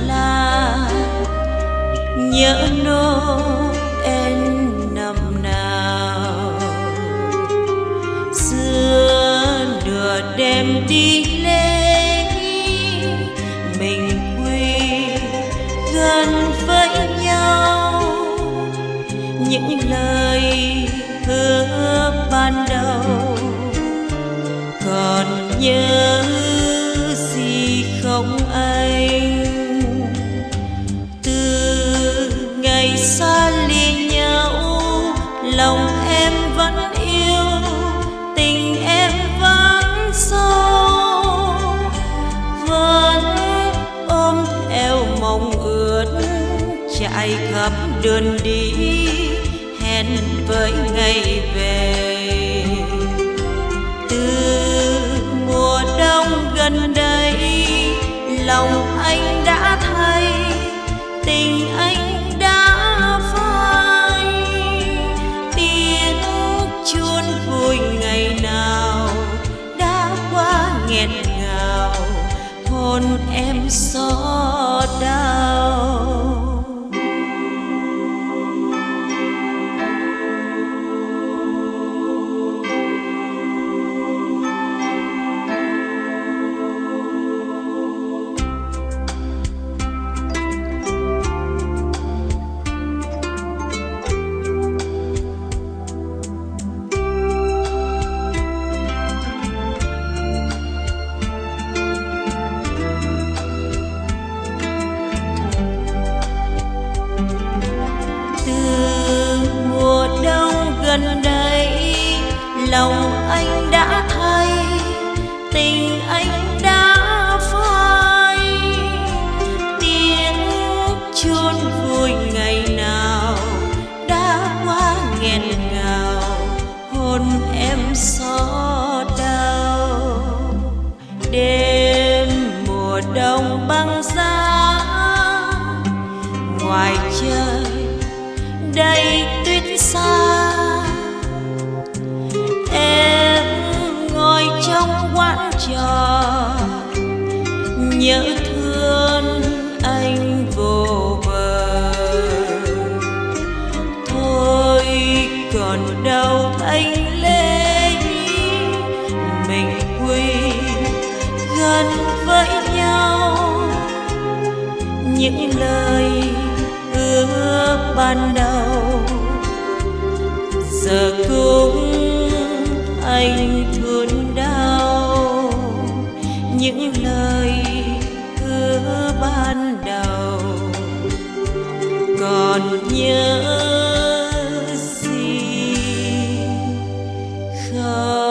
là nhớ Noel năm nào. Xưa nửa đêm đi lễ mình quy gần với nhau, những lời hứa ban đầu còn nhớ gì không anh? Từ ngày xa ly nhau, lòng em vẫn yêu, tình em vẫn sâu, vẫn ôm theo mong ước chạy khắp đường đi hẹn với ngày về. Từ mùa đông gần đây, lòng anh đã thay, tình anh đã phai. Tiếng chuông vui ngày nào đã quá nghẹn ngào, hôn em xót đau. Gần đây lòng anh đã thay, tình anh đã phai. Tiếng chuông vui ngày nào đã quá nghẹn ngào, hôn em xót đau. Đêm mùa đông băng giá, ngoài trời đầy tuyết xa. Em ngồi trong quán trà nhớ thương anh vô bờ. Thôi còn đâu anh lê, mình quy gần với nhau, những lời hứa ban đầu giờ cũng anh thương đau. Những lời hứa ban đầu còn nhớ gì không?